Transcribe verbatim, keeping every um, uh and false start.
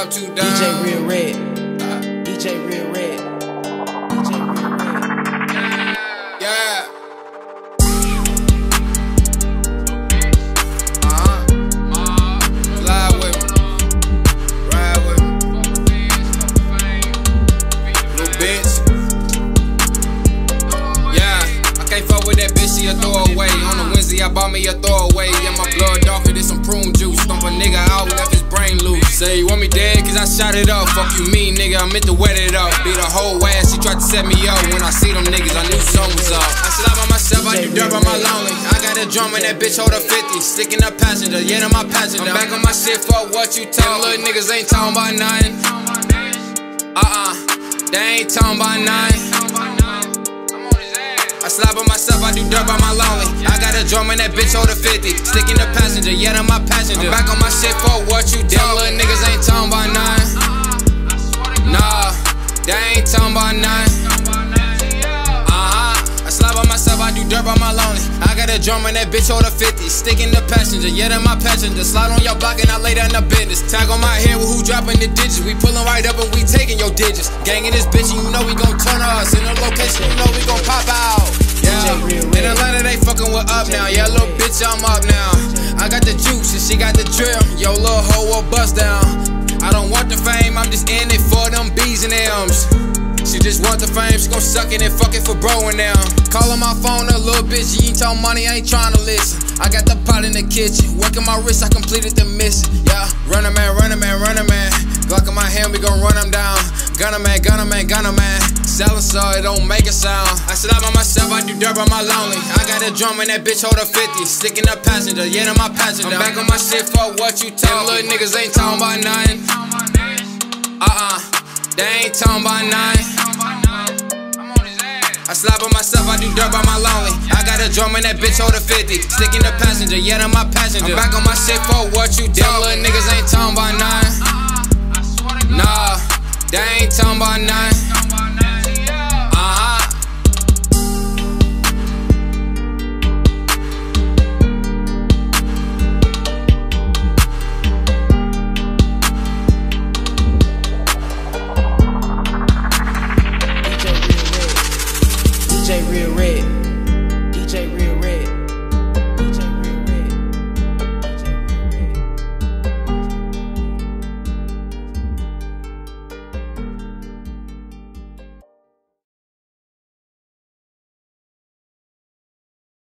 up, two down. D J Real Red. Uh, D J Real Red. D J Real Red. Yeah. Uh-huh. Slide with me. Ride with me. Little bitch. Yeah. I can't fuck with that bitch, she a throwaway. On the Wednesday, I bought me a throwaway. Yeah, my blood off it, it's some prune juice. Stomp a nigga out, left his brain loose. Say you want me dead, cause I shot it up. Fuck you mean, nigga, I meant to wet it up. Beat a whole ass, she tried to set me up. When I see them niggas, I knew something was up. I slide by myself, I do dirt by my lonely. I got a drum and that bitch hold a fifty. Sticking up passenger, yeah, I'm my passenger. I'm back on my shit, fuck what you talk. Them little niggas ain't talking about nothing. Uh-uh, they ain't talking about nothing. I slide by myself, I do dirt by my lonely. I got a drum and that bitch hold a fifty. Sticking the passenger, yeah, I'm my passenger. I'm back on my shit for what you do. Them little niggas ain't talking about none. Nah, they ain't talking about none. Uh-huh. I slide by myself, I do dirt by my lonely. I got a drum and that bitch hold a fifty. Sticking the passenger, yeah, I'm my passenger. Slide on your block and I lay down the business. Tag on my head with who dropping the digits. We pulling right up and we taking your digits. Gangin' this bitch and you know we gon' turn us. In the location, you know we gon' pop out. Yeah, in Atlanta they fucking with up now. Yeah, little bitch, I'm up now. I got the juice and she got the drill. Yo, little hoe will bust down. I don't want the fame, I'm just in it for them B's and M's. She just want the fame, she gon' suck it and fuck it for bro and them. Callin' my phone a little bitch, you ain't talking money, I ain't tryna listen. I got the pot in the kitchen, working my wrist, I completed the mission. Yeah, run a man, run a man, run a man. Glock in my hand, we gon' run him down. Gunna man, gunna man, gunna man. Sellin' so it don't make a sound. I slide by myself, I do dirt by my lonely. I got a drum and that bitch hold a fifty. Sticking up passenger, yeah, I'm my passenger. I'm back on my shit for what you talk. Them little niggas ain't talking about nothing. Uh-uh, they ain't talking about nothing. I slide by myself, I do dirt by my lonely. I got a drum and that bitch hold a fifty. Sticking the passenger, yeah, I'm my passenger. I'm back on my shit for what you talk. Them little niggas ain't talking about nothing. Nah, they ain't talking about nothing.